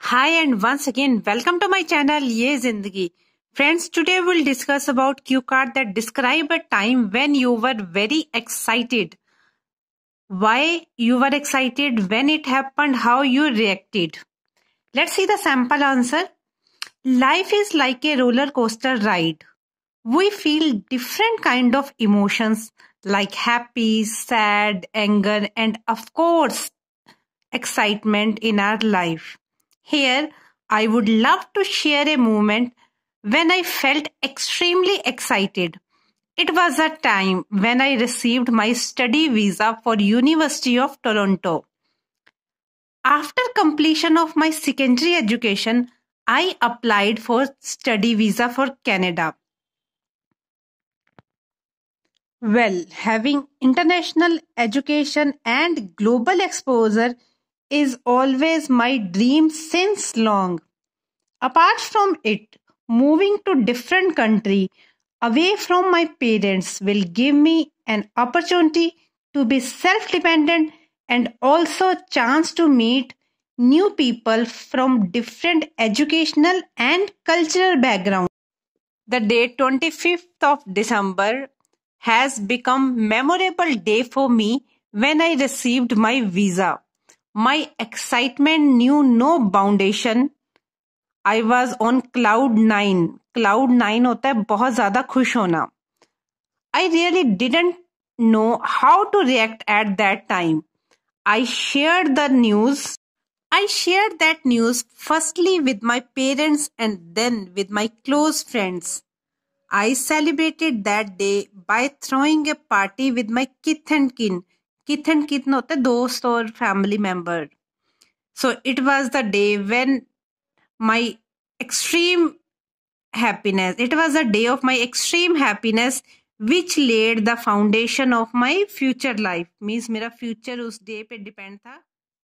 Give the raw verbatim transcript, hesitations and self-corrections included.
Hi and once again welcome to my channel Ye Zindagi. Friends, today we'll discuss about cue card that describe a time when you were very excited. Why you were excited, when it happened, how you reacted. Let's see the sample answer. Life is like a roller coaster ride. We feel different kind of emotions like happy, sad, anger, and of course excitement in our life. Here, I would love to share a moment when I felt extremely excited. It was a time when I received my study visa for University of Toronto. After completion of my secondary education, I applied for study visa for Canada. Well, having international education and global exposure is always my dream since long. Apart from it, moving to different country away from my parents will give me an opportunity to be self-dependent and also chance to meet new people from different educational and cultural backgrounds. The date twenty-fifth of December has become memorable day for me when I received my visa. My excitement knew no foundation. I was on cloud nine. Cloud nine होता है बहुत ज़्यादा खुश होना. I really didn't know how to react at that time. I shared the news. I shared that news firstly with my parents and then with my close friends. I celebrated that day by throwing a party with my kith and kin. Kith and kin होता है दोस्त और family member. So it was the day when my extreme happiness. It was a day of my extreme happiness which laid the foundation of my future life. Means मेरा future उस day पे depend था.